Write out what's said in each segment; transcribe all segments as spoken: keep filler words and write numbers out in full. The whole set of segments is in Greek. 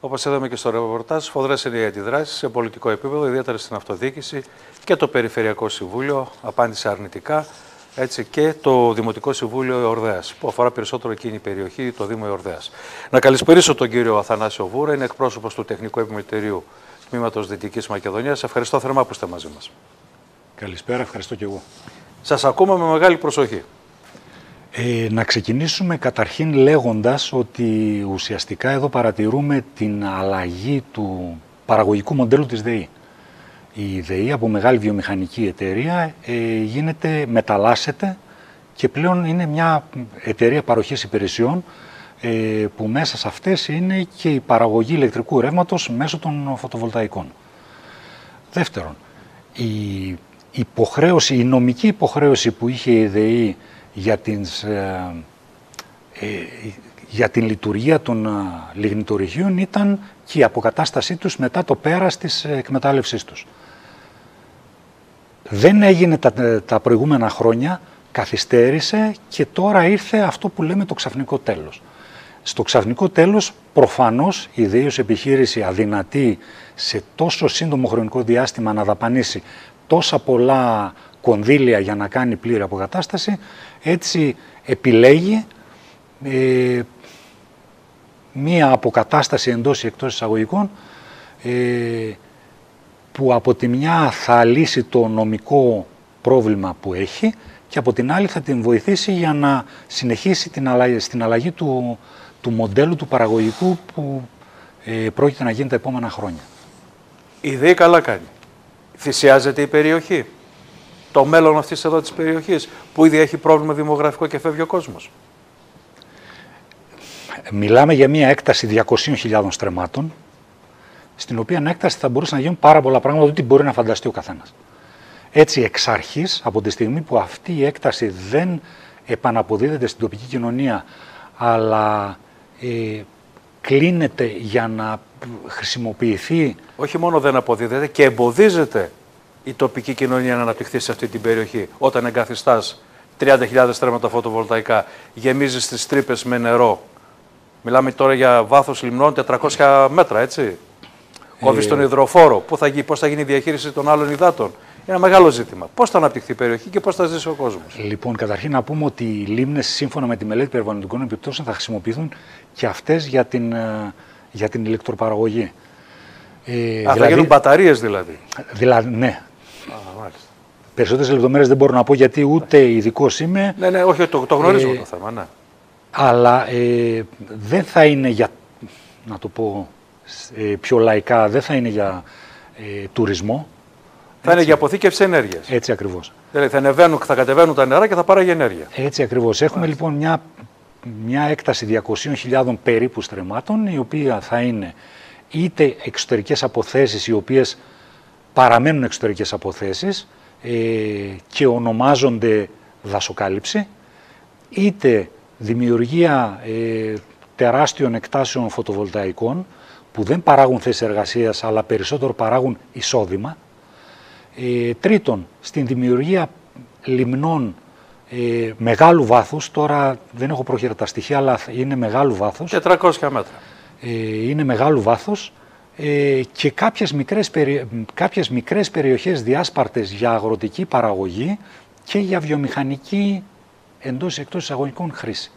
Όπως είδαμε και στο ρεπορτάζ, σφοδρές είναι οι αντιδράσεις σε πολιτικό επίπεδο, ιδιαίτερα στην αυτοδιοίκηση, και το Περιφερειακό Συμβούλιο απάντησε αρνητικά, έτσι και το Δημοτικό Συμβούλιο Εορδέας, που αφορά περισσότερο εκείνη η περιοχή, το Δήμο Εορδέας. Να καλησπερίσω τον κύριο Αθανάσιο Βούρα, είναι εκπρόσωπος του Τεχνικού Επιμελητηρίου Τμήματος Δυτικής Μακεδονίας. Ευχαριστώ θερμά που είστε μαζί μας. Καλησπέρα, ευχαριστώ και εγώ. Σας ακούμε με μεγάλη προσοχή. Ε, να ξεκινήσουμε καταρχήν λέγοντας ότι ουσιαστικά εδώ παρατηρούμε την αλλαγή του παραγωγικού μοντέλου της ΔΕΗ. Η ΔΕΗ από μεγάλη βιομηχανική εταιρεία ε, γίνεται, μεταλλάσσεται και πλέον είναι μια εταιρεία παροχής υπηρεσιών ε, που μέσα σε αυτές είναι και η παραγωγή ηλεκτρικού ρεύματος μέσω των φωτοβολταϊκών. Δεύτερον, η υποχρέωση, η νομική υποχρέωση που είχε η ΔΕΗ για την, ε, ε, για την λειτουργία των ε, λιγνητορυχείων ήταν και η αποκατάστασή τους μετά το πέρας της εκμετάλλευσής τους. Δεν έγινε τα, τα προηγούμενα χρόνια, καθυστέρησε και τώρα ήρθε αυτό που λέμε το ξαφνικό τέλος. Στο ξαφνικό τέλος προφανώς η ΔΕΗ ως επιχείρηση αδυνατεί σε τόσο σύντομο χρονικό διάστημα να δαπανίσει τόσα πολλά κονδύλια για να κάνει πλήρη αποκατάσταση, έτσι επιλέγει ε, μία αποκατάσταση εντός ή εκτός εισαγωγικών ε, που από τη μια θα λύσει το νομικό πρόβλημα που έχει και από την άλλη θα την βοηθήσει για να συνεχίσει την αλλαγή, στην αλλαγή του, του μοντέλου του παραγωγικού που ε, πρόκειται να γίνει τα επόμενα χρόνια. Η ΔΕΗ καλά κάνει. Θυσιάζεται η περιοχή. Το μέλλον αυτής εδώ της περιοχής που ήδη έχει πρόβλημα δημογραφικό και φεύγει ο κόσμος. Μιλάμε για μια έκταση διακοσίων χιλιάδων στρεμμάτων, στην οποία έκταση θα μπορούσαν να γίνουν πάρα πολλά πράγματα, ό,τι μπορεί να φανταστεί ο καθένας. Έτσι, εξ αρχής, από τη στιγμή που αυτή η έκταση δεν επαναποδίδεται στην τοπική κοινωνία, αλλά ε, κλείνεται για να χρησιμοποιηθεί... Όχι μόνο δεν αποδίδεται, και εμποδίζεται η τοπική κοινωνία να αναπτυχθεί σε αυτή την περιοχή. Όταν εγκαθιστάς τριάντα χιλιάδες στρέμματα φωτοβολταϊκά, γεμίζεις τις τρύπες με νερό. Μιλάμε τώρα για βάθος λιμνών τετρακόσια μέτρα, έτσι. Ε... Κόβεις τον υδροφόρο. Πού θα, πώς θα γίνει η διαχείριση των άλλων υδάτων. Είναι ένα μεγάλο ζήτημα. Πώς θα αναπτυχθεί η περιοχή και πώς θα ζήσει ο κόσμος. Λοιπόν, καταρχήν να πούμε ότι οι λίμνες, σύμφωνα με τη μελέτη περιβαλλοντικών επιπτώσεων, θα χρησιμοποιηθούν και αυτές για την, για την ηλεκτροπαραγωγή. Ε, Α, δηλαδή, θα γίνουν μπαταρίες δηλαδή. Δηλαδή, ναι. Α, μάλιστα. Περισσότερες λεπτομέρειες δεν μπορώ να πω γιατί ούτε ειδικός είμαι. Ναι, ναι, όχι, το, το γνωρίζουμε ε, το θέμα, ναι. Αλλά ε, δεν θα είναι για, να το πω ε, πιο λαϊκά, δεν θα είναι για ε, τουρισμό. Θα έτσι είναι για αποθήκευση ενέργειας. Έτσι ακριβώς. Δηλαδή θα, ανεβαίνουν, θα κατεβαίνουν τα νερά και θα πάρει ενέργεια. Έτσι ακριβώς. Έχουμε Μάλιστα. λοιπόν μια, μια έκταση διακοσίων χιλιάδων περίπου στρεμμάτων, η οποία θα είναι είτε εξωτερικές αποθέσεις, οι οποίες παραμένουν εξωτερικές αποθέσεις ε, και ονομάζονται δασοκάλυψη, είτε δημιουργία ε, τεράστιων εκτάσεων φωτοβολταϊκών που δεν παράγουν θέσεις εργασίας αλλά περισσότερο παράγουν εισόδημα. Ε, τρίτον, στην δημιουργία λιμνών ε, μεγάλου βάθους, τώρα δεν έχω πρόχειρα τα στοιχεία αλλά είναι μεγάλου βάθους. τετρακόσια μέτρα. Ε, είναι μεγάλου βάθους ε, και κάποιες μικρές, περι... κάποιες μικρές περιοχές διάσπαρτες για αγροτική παραγωγή και για βιομηχανική εντός ή εκτός εισαγωγικών χρήση.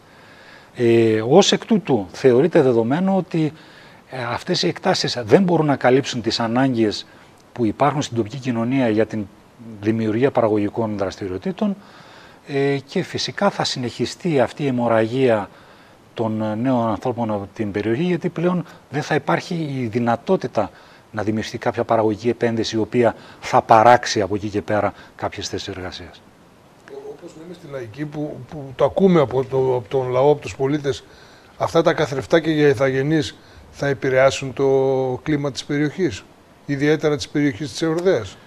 Ε, ως εκ τούτου θεωρείται δεδομένο ότι ε, αυτές οι εκτάσεις δεν μπορούν να καλύψουν τις ανάγκες που υπάρχουν στην τοπική κοινωνία για την δημιουργία παραγωγικών δραστηριοτήτων ε, και φυσικά θα συνεχιστεί αυτή η αιμορραγία των νέων ανθρώπων από την περιοχή, γιατί πλέον δεν θα υπάρχει η δυνατότητα να δημιουργηθεί κάποια παραγωγική επένδυση η οποία θα παράξει από εκεί και πέρα κάποιες θέσεις εργασίας. Όπως λέμε στη λαϊκή που, που το ακούμε από, το, από τον λαό, από τους πολίτες, αυτά τα καθρεφτάκια για ηθαγενείς θα επηρεάσουν το κλίμα της περιοχής, ιδιαίτερα της περιοχής της Εορδέας.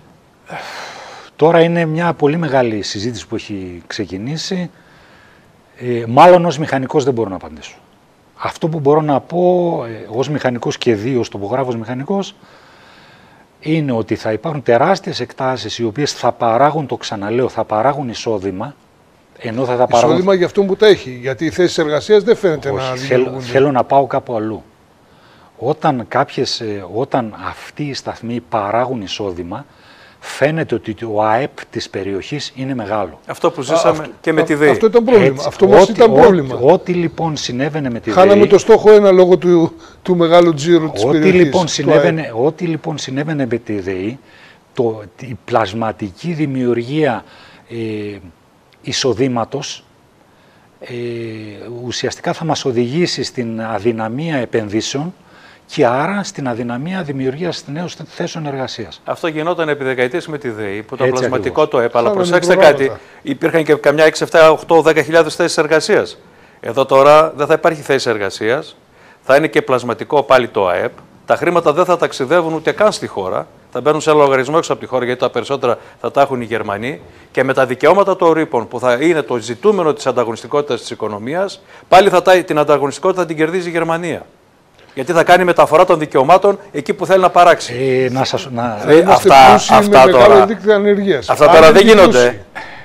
Τώρα είναι μια πολύ μεγάλη συζήτηση που έχει ξεκινήσει. Ε, μάλλον ως μηχανικός δεν μπορώ να απαντήσω. Αυτό που μπορώ να πω ε, ως μηχανικός και δύο ως τοπογράφος μηχανικός είναι ότι θα υπάρχουν τεράστιες εκτάσεις οι οποίες θα παράγουν, το ξαναλέω, θα παράγουν εισόδημα. Ενώ θα τα παράγουν... Εισόδημα για αυτόν που τα έχει, γιατί οι θέσεις εργασίας δεν φαίνεται Όχι, να θέλω, δημιουργούνται. Θέλω να πάω κάπου αλλού. όταν, κάποιες, όταν αυτοί οι σταθμοί παράγουν εισόδημα, φαίνεται ότι ο ΑΕΠ της περιοχής είναι μεγάλο. Αυτό που ζήσαμε α, αυτό, και με α, τη ΔΕΗ. Αυτό ήταν πρόβλημα. Έτσι, αυτό όμως ήταν πρόβλημα. Ό,τι λοιπόν συνέβαινε με τη ΔΕΗ... Χάναμε το στόχο ένα λόγω του, του μεγάλου τζίρου της ό,τι περιοχής. Λοιπόν συνέβαινε, ό,τι λοιπόν συνέβαινε με τη ΔΕΗ, το, η πλασματική δημιουργία ε, εισοδήματος ε, ουσιαστικά θα μας οδηγήσει στην αδυναμία επενδύσεων και άρα στην αδυναμία δημιουργίας νέων θέσεων εργασίας. Αυτό γινόταν επί δεκαετίες με τη ΔΕΗ, που το Έτσι πλασματικό ακριβώς. το έπαλα. Σαν Προσέξτε προγράμματα. κάτι, υπήρχαν και καμιά έξι, επτά, οκτώ, δέκα χιλιάδες θέσεις εργασίας. Εδώ τώρα δεν θα υπάρχει θέση εργασίας, θα είναι και πλασματικό πάλι το ΑΕΠ. Τα χρήματα δεν θα ταξιδεύουν ούτε καν στη χώρα, θα μπαίνουν σε λογαριασμό έξω από τη χώρα, γιατί τα περισσότερα θα τα έχουν οι Γερμανοί. Και με τα δικαιώματα των ρήπων, που θα είναι το ζητούμενο της ανταγωνιστικότητας της οικονομίας, πάλι θα τα, την ανταγωνιστικότητα θα την κερδίζει η Γερμανία. Γιατί θα κάνει μεταφορά των δικαιωμάτων εκεί που θέλει να παράξει. Ε, να σας, να... Ε, αυτά αυτά με τώρα, μεγάλο δίκτυο ανεργίας. αυτά τώρα δεν γίνονται.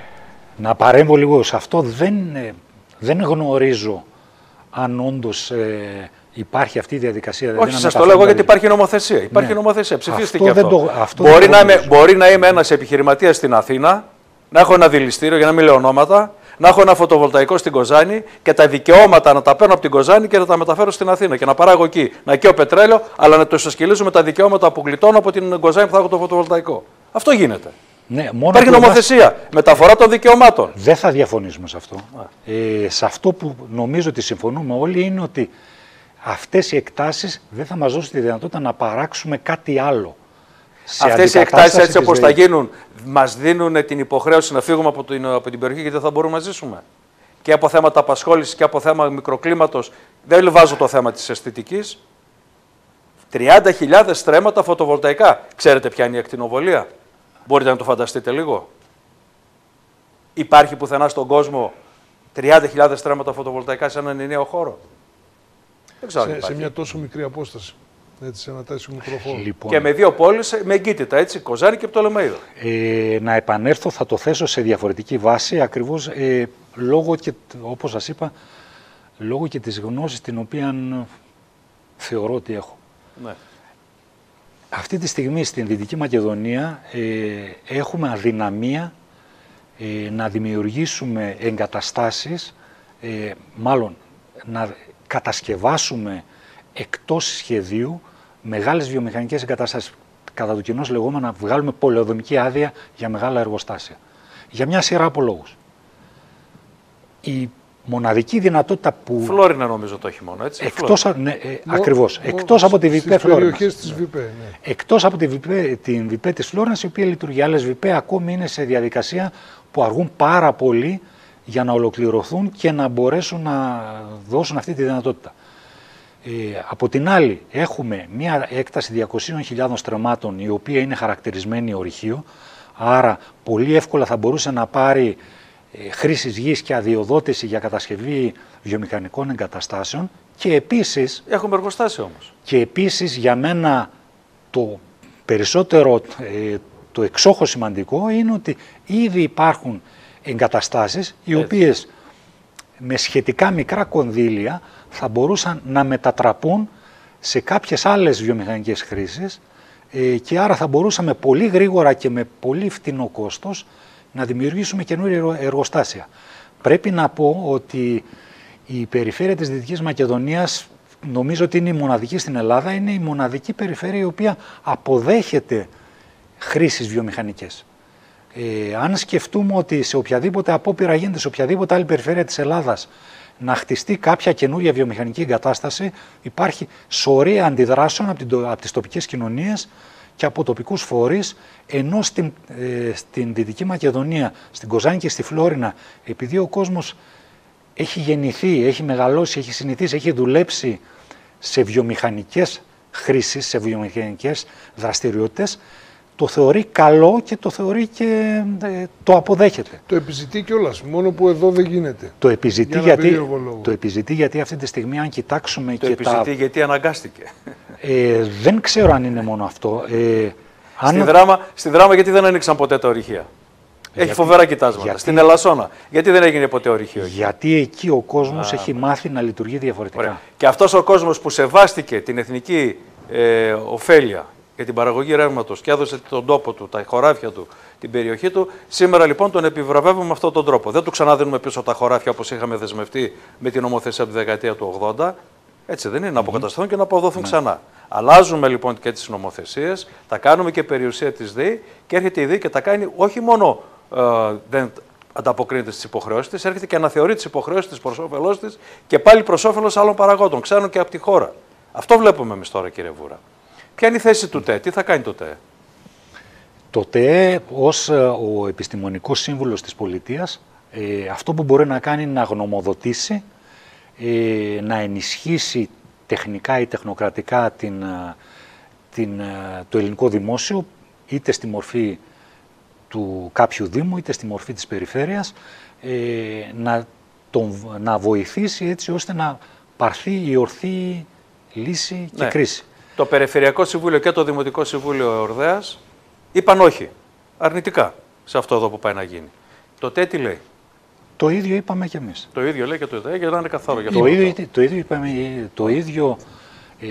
Να παρέμβω λίγο σε αυτό. Δεν, ε, δεν γνωρίζω αν όντως ε, υπάρχει αυτή η διαδικασία. Όχι, δηλαδή σας το λέω γιατί υπάρχει νομοθεσία. Υπάρχει ναι. νομοθεσία. Ψηφίστηκε αυτό. αυτό. Δεν το, αυτό μπορεί, δεν να το είμαι, μπορεί να είμαι ένας επιχειρηματίας στην Αθήνα, να έχω ένα δηληστήριο, για να μην λέω ονόματα, να έχω ένα φωτοβολταϊκό στην Κοζάνη και τα δικαιώματα να τα παίρνω από την Κοζάνη και να τα μεταφέρω στην Αθήνα και να παράγω εκεί. Να καίω πετρέλαιο, αλλά να το ισοσκελίζω με τα δικαιώματα που γλιτώνω από την Κοζάνη που θα έχω το φωτοβολταϊκό. Αυτό γίνεται. Ναι, μόνο υπάρχει νομοθεσία. Μας... Μεταφορά των δικαιωμάτων. Δεν θα διαφωνήσουμε σε αυτό. Ε, σε αυτό που νομίζω ότι συμφωνούμε όλοι είναι ότι αυτές οι εκτάσεις δεν θα μας δώσουν τη δυνατότητα να παράξουμε κάτι άλλο. Αυτές οι εκτάσεις έτσι όπως θα γίνουν, μας δίνουν την υποχρέωση να φύγουμε από την, από την περιοχή γιατί δεν θα μπορούμε να ζήσουμε. Και από θέματα απασχόλησης και από θέμα μικροκλίματος. Δεν βάζω το θέμα της αισθητικής. τριάντα χιλιάδες στρέμματα φωτοβολταϊκά. Ξέρετε ποια είναι η ακτινοβολία? Μπορείτε να το φανταστείτε λίγο? Υπάρχει πουθενά στον κόσμο τριάντα χιλιάδες στρέμματα φωτοβολταϊκά σε έναν ενιαίο χώρο? Δεν ξέρω σε, αν σε μια τόσο μικρή απόσταση. Έτσι, σε ένα τέσσερι μικρό λοιπόν, και με δύο πόλεις με εγκύτητα, έτσι, Κοζάνη και Πτολεμαΐδα. Ε, να επανέλθω, θα το θέσω σε διαφορετική βάση, ακριβώς ε, λόγω και, όπως σας είπα, λόγω και της γνώσης την οποία θεωρώ ότι έχω. Ναι. Αυτή τη στιγμή στην Δυτική Μακεδονία ε, έχουμε αδυναμία ε, να δημιουργήσουμε εγκαταστάσεις, ε, μάλλον να κατασκευάσουμε εκτός σχεδίου μεγάλες βιομηχανικές εγκαταστάσεις. Κατά το κοινώς λεγόμενα να βγάλουμε πολεοδομική άδεια για μεγάλα εργοστάσια. Για μια σειρά από λόγους. Η μοναδική δυνατότητα που... Φλόρινα νομίζω το έχει μόνο, έτσι. Εκτός, ναι, ε, Μο, ακριβώς. Μο, εκτός από τη ΒΙΠΕ Φλόρινας. Της ΒΙΠΕ, ναι. Εκτός από τη ΒΙΠΕ, την ΒΙΠΕ της Φλόρινας, η οποία λειτουργεί. Άλλες ΒΙΠΕ ακόμη είναι σε διαδικασία που αργούν πάρα πολύ για να ολοκληρωθούν και να μπορέσουν να δώσουν αυτή τη δυνατότητα. Ε, από την άλλη, έχουμε μια έκταση διακοσίων χιλιάδων στρεμμάτων, η οποία είναι χαρακτηρισμένη ορυχείο, άρα πολύ εύκολα θα μπορούσε να πάρει ε, χρήσης γης και αδειοδότηση για κατασκευή βιομηχανικών εγκαταστάσεων και επίσης... Έχουμε εργοστάσιο όμως. Και επίσης για μένα το περισσότερο, ε, το εξόχως σημαντικό είναι ότι ήδη υπάρχουν εγκαταστάσεις οι Έτσι. οποίες με σχετικά μικρά κονδύλια θα μπορούσαν να μετατραπούν σε κάποιες άλλες βιομηχανικές χρήσεις ε, και άρα θα μπορούσαμε πολύ γρήγορα και με πολύ φτηνό κόστος να δημιουργήσουμε καινούργια εργοστάσια. Πρέπει να πω ότι η περιφέρεια της Δυτικής Μακεδονίας, νομίζω ότι είναι η μοναδική στην Ελλάδα, είναι η μοναδική περιφέρεια η οποία αποδέχεται χρήσεις βιομηχανικές. Ε, αν σκεφτούμε ότι σε οποιαδήποτε απόπειρα γίνεται σε οποιαδήποτε άλλη περιφέρεια της Ελλάδας να χτιστεί κάποια καινούργια βιομηχανική εγκατάσταση, υπάρχει σωρία αντιδράσεων από, την, από τις τοπικές κοινωνίες και από τοπικούς φορείς, ενώ στην, ε, στην Δυτική Μακεδονία, στην Κοζάνη και στη Φλόρινα, επειδή ο κόσμος έχει γεννηθεί, έχει μεγαλώσει, έχει συνηθίσει, έχει δουλέψει σε βιομηχανικές χρήσεις, σε βιομηχανικές δραστηριότητες, το θεωρεί καλό και το θεωρεί και ε, το αποδέχεται. Το επιζητεί κιόλας, μόνο που εδώ δεν γίνεται. Το επιζητεί, για γιατί, το επιζητεί γιατί αυτή τη στιγμή αν κοιτάξουμε το και επιζητεί τα... γιατί αναγκάστηκε. Ε, δεν ξέρω αν είναι μόνο αυτό. Ε, στη, αν... δράμα, στη δράμα γιατί δεν ανοίξαν ποτέ τα ορυχεία. Έχει φοβερά κοιτάσματα. Γιατί, στην Ελασσόνα. Γιατί δεν έγινε ποτέ ορυχείο? Γιατί εκεί ο κόσμος έχει μάθει να λειτουργεί διαφορετικά. Ωραία. Και αυτός ο κόσμος που σεβάστηκε την εθνική ε, ωφέλεια για την παραγωγή ρεύματος και έδωσε τον τόπο του, τα χωράφια του, την περιοχή του, σήμερα λοιπόν τον επιβραβεύουμε με αυτόν τον τρόπο. Δεν του ξαναδίνουμε πίσω τα χωράφια όπως είχαμε δεσμευτεί με την νομοθεσία από τη δεκαετία του ογδόντα. Έτσι δεν είναι, να αποκατασταθούν και να αποδοθούν mm. ξανά. Αλλάζουμε λοιπόν και τις νομοθεσίες, τα κάνουμε και περιουσία της ΔΕΗ και έρχεται η ΔΕΗ και τα κάνει όχι μόνο ε, δεν ανταποκρίνεται στις υποχρεώσεις της, έρχεται και αναθεωρεί τις υποχρεώσεις της προς όφελός της και πάλι προς όφελος άλλων παραγόντων, ξένων και από τη χώρα. Αυτό βλέπουμε εμείς τώρα, κύριε Βούρα. Ποια είναι η θέση του ΤΕ, τι θα κάνει το ΤΕ? Το ΤΕ ως ο επιστημονικός σύμβουλος της πολιτείας, ε, αυτό που μπορεί να κάνει είναι να γνωμοδοτήσει, ε, να ενισχύσει τεχνικά ή τεχνοκρατικά την, την, το ελληνικό δημόσιο, είτε στη μορφή του κάποιου δήμου, είτε στη μορφή της περιφέρειας, ε, να, τον, να βοηθήσει έτσι ώστε να πάρθει η ορθή λύση και ναι. κρίση. Το Περιφερειακό Συμβούλιο και το Δημοτικό Συμβούλιο Εορδαίας είπαν όχι, αρνητικά, σε αυτό εδώ που πάει να γίνει. Το ΤΕ τι λέει? Το ίδιο είπαμε κι εμείς. Το ίδιο λέει και το ΤΕ, για να είναι καθαρό. Για το, ίδιο, το ίδιο είπαμε, το ίδιο, ε,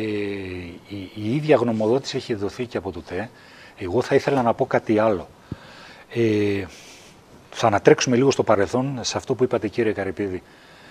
η, η ίδια γνωμοδότηση έχει δοθεί και από το ΤΕ. Εγώ θα ήθελα να πω κάτι άλλο. Ε, θα ανατρέξουμε λίγο στο παρελθόν, σε αυτό που είπατε, κύριε Καρυπίδη.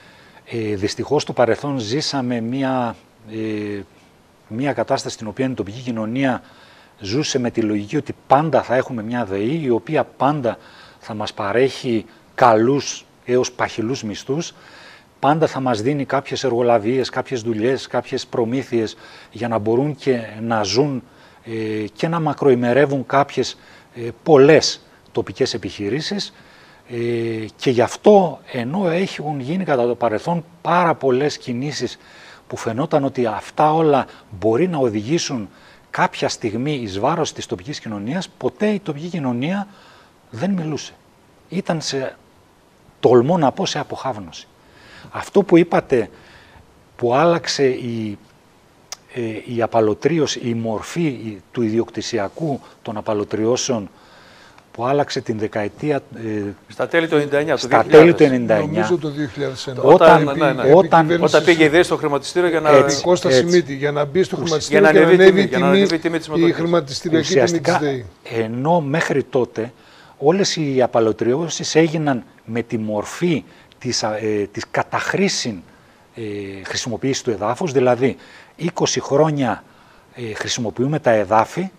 Ε, δυστυχώς στο παρελθόν ζήσαμε μία, ε, μία κατάσταση στην οποία η τοπική κοινωνία ζούσε με τη λογική ότι πάντα θα έχουμε μια ΔΕΗ η οποία πάντα θα μας παρέχει καλούς έως παχυλούς μισθούς, πάντα θα μας δίνει κάποιες εργολαβίες, κάποιες δουλειές, κάποιες προμήθειες για να μπορούν και να ζουν ε, και να μακροημερεύουν κάποιες ε, πολλές τοπικές επιχειρήσεις ε, και γι' αυτό, ενώ έχουν γίνει κατά το παρελθόν πάρα πολλές κινήσεις που φαινόταν ότι αυτά όλα μπορεί να οδηγήσουν κάποια στιγμή εις βάρος της τοπικής κοινωνίας, ποτέ η τοπική κοινωνία δεν μιλούσε. Ήταν σε, τολμώ να πω, σε αποχάβνωση. Αυτό που είπατε, που άλλαξε η, ε, η απαλωτρίωση, η μορφή του ιδιοκτησιακού των απαλωτριώσεων, που άλλαξε την δεκαετία... Ε, στα τέλη του ενενήντα εννιά, στα τέλη του ενενήντα εννιά. Νομίζω το δύο χιλιάδες ένα. Όταν, όταν, ναι, ναι. όταν, όταν πήγε η ΔΕΗ στο χρηματιστήριο για να... Έτσι, Κώστα Σιμίτη, για να μπει στο χρηματιστήριο για να ανέβει και να ανέβει η τιμή, τιμή η χρηματιστηριακή τιμή της ΔΕΗ. Ενώ μέχρι τότε όλες οι απαλωτριώσεις έγιναν με τη μορφή της, ε, της καταχρήσιν ε, χρησιμοποίησης του εδάφους, δηλαδή είκοσι χρόνια ε, χρησιμοποιούμε τα εδάφη,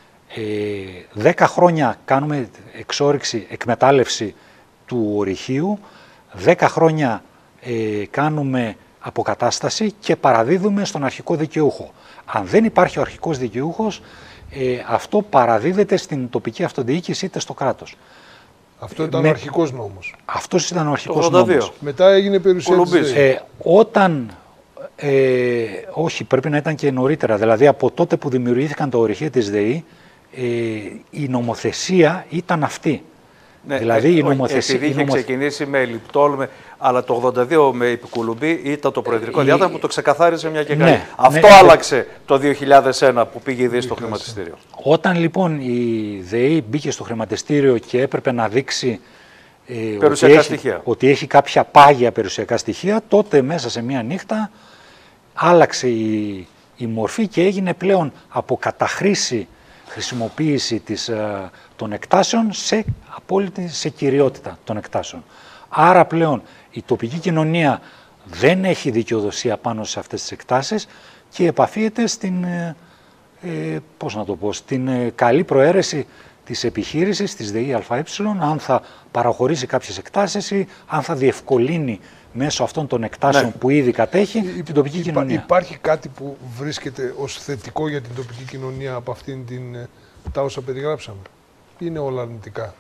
δέκα χρόνια κάνουμε εξόρυξη, εκμετάλλευση του ορυχείου, δέκα χρόνια ε, κάνουμε αποκατάσταση και παραδίδουμε στον αρχικό δικαιούχο. Αν δεν υπάρχει ο αρχικός δικαιούχος, ε, αυτό παραδίδεται στην τοπική αυτοδιοίκηση είτε στο κράτος. Αυτό ήταν Με... ο αρχικός νόμος. Αυτός ήταν ο αρχικός νόμος. Μετά έγινε περιουσία της ΔΕΗ. Ε, όταν... Ε, όχι, πρέπει να ήταν και νωρίτερα. Δηλαδή από τότε που δημιουργήθηκαν τα ορυχεία της ΔΕΗ, Ε, η νομοθεσία ήταν αυτή. Ναι, δηλαδή ε, η νομοθεσία... Επειδή είχε νομοθε... ξεκινήσει με λιπτόλ, με, αλλά το ογδόντα δύο με επικουλουμπή ήταν το προεδρικό ε, διάταγμα που το ξεκαθάρισε μια και καλή. Ναι, αυτό ναι, άλλαξε ναι. το δύο χιλιάδες ένα που πήγε η ΔΕΗ στο χρηματιστήριο. Όταν λοιπόν η ΔΕΗ μπήκε στο χρηματιστήριο και έπρεπε να δείξει ε, ότι, έχει, ότι έχει κάποια πάγια περιουσιακά στοιχεία, τότε μέσα σε μία νύχτα άλλαξε η, η μορφή και έγινε πλέον από καταχρήση χρησιμοποίηση της, των εκτάσεων σε απόλυτη σε κυριότητα των εκτάσεων. Άρα πλέον η τοπική κοινωνία δεν έχει δικαιοδοσία πάνω σε αυτές τις εκτάσεις και επαφίεται στην, ε, πώς να το πω, στην ε, καλή προαίρεση της επιχείρησης, της ΔΕΗ ΑΕ, αν θα παραχωρήσει κάποιες εκτάσεις ή αν θα διευκολύνει μέσω αυτών των εκτάσεων ναι. που ήδη κατέχει Υ, την τοπική υπά, κοινωνία. Υπάρχει κάτι που βρίσκεται ως θετικό για την τοπική κοινωνία από αυτήν την, τα όσα περιγράψαμε? Είναι όλα αρνητικά?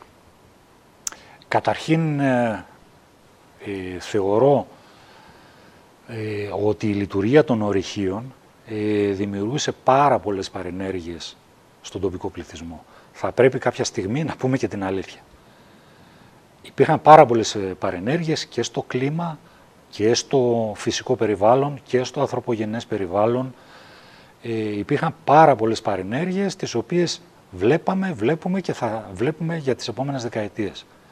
Καταρχήν ε, ε, θεωρώ ε, ότι η λειτουργία των ορυχείων ε, δημιουργούσε πάρα πολλές παρενέργειες στον τοπικό πληθυσμό. Θα πρέπει κάποια στιγμή να πούμε και την αλήθεια. Υπήρχαν πάρα πολλές παρενέργειες και στο κλίμα και στο φυσικό περιβάλλον και στο ανθρωπογενές περιβάλλον. Ε, υπήρχαν πάρα πολλές παρενέργειες τις οποίες βλέπαμε, βλέπουμε και θα βλέπουμε για τις επόμενες δεκαετίες.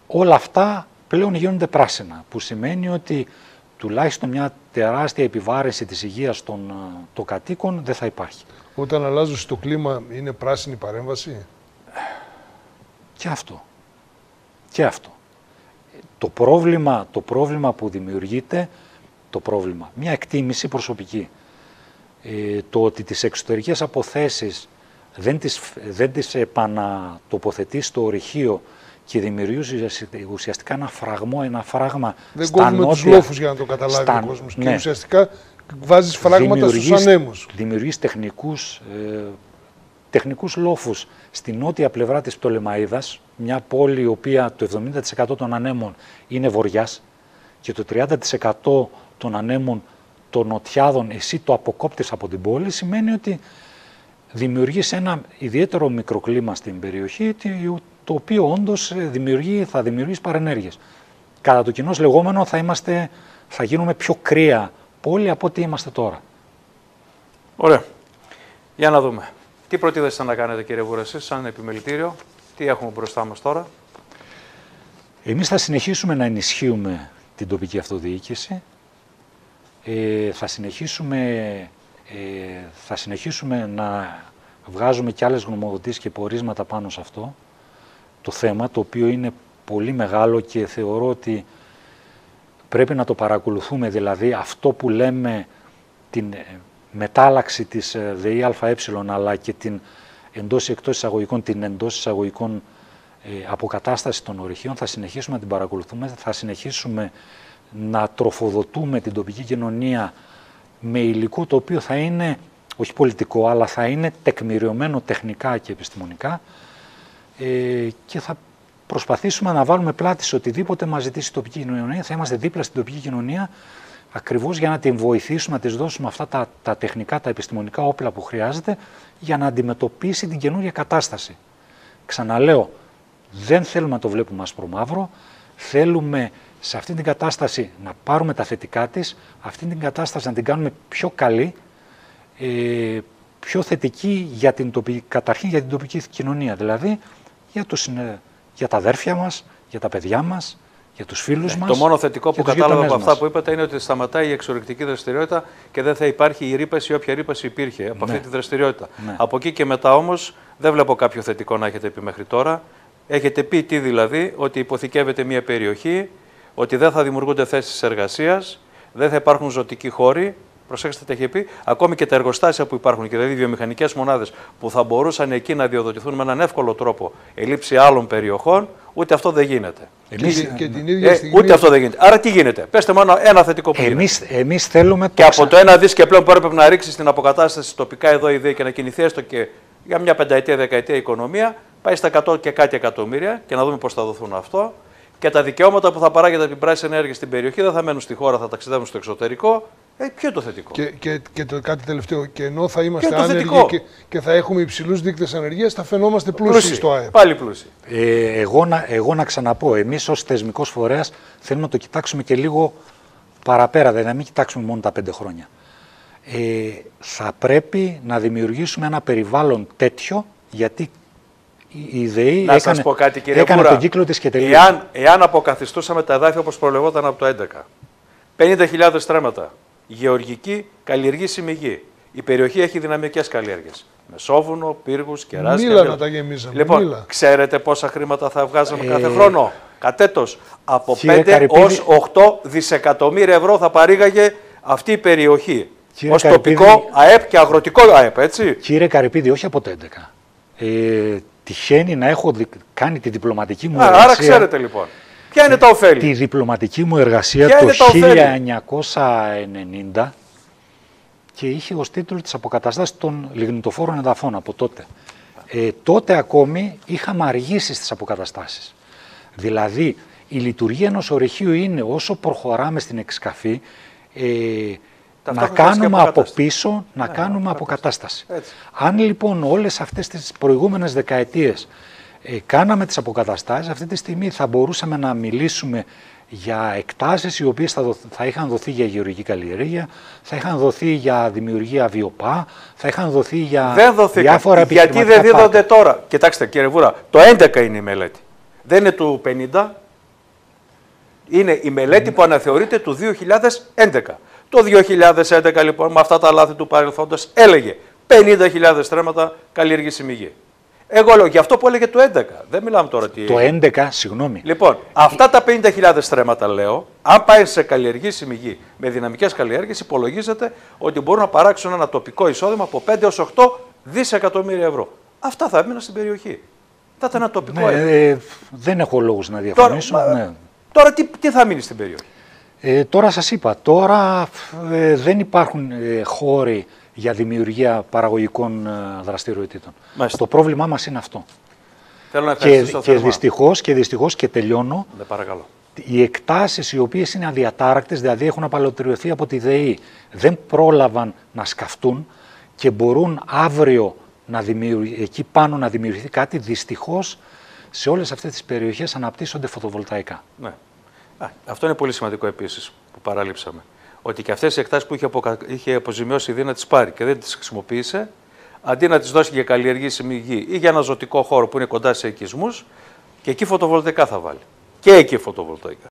όλα αυτά πλέον γίνονται πράσινα, που σημαίνει ότι τουλάχιστον μια τεράστια επιβάρυνση της υγείας των, των κατοίκων δεν θα υπάρχει. Όταν αλλάζουν στο κλίμα είναι πράσινη παρέμβαση. Και αυτό. Και αυτό. Το πρόβλημα, το πρόβλημα που δημιουργείται, το πρόβλημα, μια εκτίμηση προσωπική, ε, το ότι τις εξωτερικές αποθέσεις δεν τις, δεν τις επανατοποθετεί στο ορυχείο και δημιουργεί ουσιαστικά ένα φραγμό, ένα φράγμα δεν στα κόβουμε νότια, τους λόφους για να το καταλάβει στα, ο κόσμος. Ναι. Και ουσιαστικά βάζεις φράγματα στους ανέμους. Δημιουργείς τεχνικούς, ε, τεχνικούς λόφους στη νότια πλευρά της Πτολεμαΐδας, μια πόλη η οποία το εβδομήντα τοις εκατό των ανέμων είναι βοριάς και το τριάντα τοις εκατό των ανέμων των νοτιάδων εσύ το αποκόπτεις από την πόλη, σημαίνει ότι δημιουργείς ένα ιδιαίτερο μικροκλίμα στην περιοχή, το οποίο όντως δημιουργεί, θα δημιουργήσει παρενέργειες. Κατά το κοινώς λεγόμενο θα, είμαστε, θα γίνουμε πιο κρύα πόλη από ό,τι είμαστε τώρα. Ωραία. Για να δούμε. Τι προτίθεστε να κάνετε, κύριε Βούρα, εσείς, σαν επιμελητήριο, τι έχουμε μπροστά μας τώρα? Εμείς θα συνεχίσουμε να ενισχύουμε την τοπική αυτοδιοίκηση. Ε, θα, συνεχίσουμε, ε, θα συνεχίσουμε να βγάζουμε και άλλες γνωμοδοτήσεις και πορίσματα πάνω σε αυτό το θέμα, το οποίο είναι πολύ μεγάλο και θεωρώ ότι πρέπει να το παρακολουθούμε, δηλαδή αυτό που λέμε την μετάλλαξη της ΔΕΗ ΑΕ, αλλά και την εντός ή εκτός εισαγωγικών, την εντός εισαγωγικών ε, αποκατάσταση των ορυχείων, θα συνεχίσουμε να την παρακολουθούμε, θα συνεχίσουμε να τροφοδοτούμε την τοπική κοινωνία με υλικό το οποίο θα είναι, όχι πολιτικό, αλλά θα είναι τεκμηριωμένο τεχνικά και επιστημονικά ε, και θα προσπαθήσουμε να βάλουμε πλάτη σε οτιδήποτε μας ζητήσει η τοπική κοινωνία, θα είμαστε δίπλα στην τοπική κοινωνία ακριβώς για να την βοηθήσουμε, να της δώσουμε αυτά τα, τα τεχνικά, τα επιστημονικά όπλα που χρειάζεται για να αντιμετωπίσει την καινούργια κατάσταση. Ξαναλέω, δεν θέλουμε να το βλέπουμε άσπρο-μαύρο, θέλουμε σε αυτή την κατάσταση να πάρουμε τα θετικά της, αυτή την κατάσταση να την κάνουμε πιο καλή, ε, πιο θετική για την τοπική, καταρχήν για την τοπική κοινωνία, δηλαδή για, το, για τα αδέρφια μας, για τα παιδιά μας, για τους φίλους ναι, μας. Το μόνο θετικό που κατάλαβα από αυτά μας. που είπατε είναι ότι σταματάει η εξορρυκτική δραστηριότητα και δεν θα υπάρχει η ρήπαση, όποια ρήπαση υπήρχε από ναι. αυτή τη δραστηριότητα. Ναι. Από εκεί και μετά όμως δεν βλέπω κάποιο θετικό να έχετε πει μέχρι τώρα. Έχετε πει τι δηλαδή, ότι υποθηκεύεται μια περιοχή, ότι δεν θα δημιουργούνται θέσεις εργασίας, δεν θα υπάρχουν ζωτικοί χώροι. Προσέξτε, τα είχε πει, ακόμη και τα εργοστάσια που υπάρχουν, και δηλαδή βιομηχανικές μονάδες που θα μπορούσαν εκεί να διοδοτηθούν με έναν εύκολο τρόπο ελήψη άλλων περιοχών, ούτε αυτό δεν γίνεται. Εμείς, και, και την ίδια ε, στιγμή... Ούτε αυτό δεν γίνεται. Άρα τι γίνεται? Πέστε μόνο ένα θετικό που εμείς, γίνεται. εμείς θέλουμε... Και από το ένα δις και πλέον που έπρεπε να ρίξει στην αποκατάσταση τοπικά εδώ η ΔΕΗ και να κινηθεί έστω και για μια πενταετία, δεκαετία οικονομία, πάει στα εκατό και κάτι εκατομμύρια και να δούμε πώς θα δοθούν αυτό. Και τα δικαιώματα που θα παράγεται από την πράσινη ενέργεια στην περιοχή δεν θα μένουν στη χώρα, θα ταξιδεύουν στο εξωτερικό. Ε, ποιο είναι το θετικό? Και, και, και το κάτι τελευταίο, και ενώ θα είμαστε το άνεργοι και, και θα έχουμε υψηλούς δείκτες ανεργίας, θα φαινόμαστε πλούσιοι, πλούσιοι στο ΑΕΠ. Πάλι πλούσιοι. Ε, εγώ, να, εγώ να ξαναπώ, εμείς ως θεσμικός φορέας θέλουμε να το κοιτάξουμε και λίγο παραπέρα, δηλαδή να μην κοιτάξουμε μόνο τα πέντε χρόνια. Ε, θα πρέπει να δημιουργήσουμε ένα περιβάλλον τέτοιο, γιατί η ΔΕΗ να έκανε, σας πω κάτι, κύριε έκανε Βούρα, τον κύκλο της και τελείωσε. Εάν, εάν αποκαθιστούσαμε τα εδάφια όπως προλεγόταν από το έντεκα, πενήντα χιλιάδες στρέμματα, γεωργική, καλλιεργήσιμη γη. Η περιοχή έχει δυναμικές καλλιέργειες. Μεσόβουνο, πύργους, κεράσια. Μήλα να τα γεμίζαμε. Λοιπόν, μήλα. ξέρετε πόσα χρήματα θα βγάζαμε Ε, κάθε χρόνο? Κατέτος, από πέντε Καρυπίδη, ως οκτώ δισεκατομμύρια ευρώ θα παρήγαγε αυτή η περιοχή. Κύριε Ως Καρυπίδη, τοπικό ΑΕΠ και αγροτικό ΑΕΠ, έτσι. Κύριε Καρυπίδη, όχι από το έντεκα. Ε, τυχαίνει να έχω δι... κάνει τη διπλωματική μου Α, εργασία. άρα ξέρετε λοιπόν. Ποια είναι τα ωφέλη? Τη διπλωματική μου εργασία Ποια το είναι τα χίλια εννιακόσια ενενήντα και είχε ως τίτλο της αποκαταστάσης των λιγνητοφόρων εδαφών από τότε. Ε, τότε ακόμη είχαμε αργήσει στις αποκαταστάσεις. Δηλαδή, η λειτουργία ενός ορυχείου είναι όσο προχωράμε στην εξκαφή, ε, να κάνουμε από πίσω, να ναι, κάνουμε ναι, αποκατάσταση. Έτσι. Αν λοιπόν όλες αυτές τις προηγούμενες δεκαετίες ε, κάναμε τις αποκαταστάσεις, αυτή τη στιγμή θα μπορούσαμε να μιλήσουμε για εκτάσεις οι οποίες θα, δοθ, θα είχαν δοθεί για γεωργική καλλιέργεια, θα είχαν δοθεί για δημιουργία βιοπά, θα είχαν δοθεί για δεν δοθήκα. διάφορα επιχειρηματικά. Γιατί δεν δίδονται τώρα? Κοιτάξτε κύριε Βούρα, το έντεκα είναι η μελέτη. Δεν είναι του πενήντα, Είναι η μελέτη που αναθεωρείται του δύο χιλιάδες έντεκα. Το δύο χιλιάδες έντεκα λοιπόν με αυτά τα λάθη του παρελθόντος έλεγε πενήντα χιλιάδες στρέμματα καλλιεργήσιμη γη. Εγώ λέω για αυτό που έλεγε το έντεκα. Δεν μιλάμε τώρα τι. Το έντεκα, συγγνώμη. Λοιπόν, αυτά τα πενήντα χιλιάδες στρέμματα λέω, αν πάει σε καλλιεργήσιμη γη με δυναμικές καλλιέργειες, υπολογίζεται ότι μπορούν να παράξουν ένα τοπικό εισόδημα από πέντε έως οκτώ δισεκατομμύρια ευρώ. Αυτά θα έμειναν στην περιοχή. Θα ήταν ένα τοπικό Ναι, ε, δεν έχω λόγους να διαφωνήσω. Τώρα, ναι. τώρα τι, τι θα μείνει στην περιοχή. Ε, τώρα σας είπα, τώρα ε, δεν υπάρχουν ε, χώροι για δημιουργία παραγωγικών ε, δραστηριοτήτων. Μάλιστα. Το πρόβλημά μας είναι αυτό. Θέλω να Και, ευχαριστήσω και, θερμά. δυστυχώς, και δυστυχώς και τελειώνω, Ναι, παρακαλώ. οι εκτάσεις οι οποίες είναι αδιατάρακτες, δηλαδή έχουν απαλωτριωθεί από τη ΔΕΗ, δεν πρόλαβαν να σκαφτούν και μπορούν αύριο να δημιουργη... εκεί πάνω να δημιουργηθεί κάτι, δυστυχώς σε όλες αυτές τις περιοχές αναπτύσσονται φωτοβολταϊκά. Ναι. Α, αυτό είναι πολύ σημαντικό επίσης που παραλείψαμε. Ότι και αυτές οι εκτάσεις που είχε, αποκα... είχε αποζημιώσει η ΔΕΗ να τις πάρει και δεν τις χρησιμοποίησε, αντί να τις δώσει για καλλιεργήσιμη γη ή για ένα ζωτικό χώρο που είναι κοντά σε οικισμούς, και εκεί φωτοβολταϊκά θα βάλει. Και εκεί φωτοβολταϊκά.